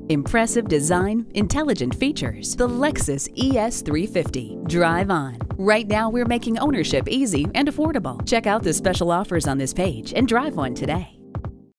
Impressive design, intelligent features. The Lexus ES350. Drive on. Right now we're making ownership easy and affordable. Check out the special offers on this page and drive one today.